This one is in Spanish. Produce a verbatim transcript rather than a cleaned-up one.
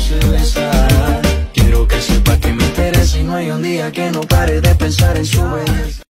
hace besar. Quiero que sepa que me interesa y no hay un día que no pare de pensar en su belleza.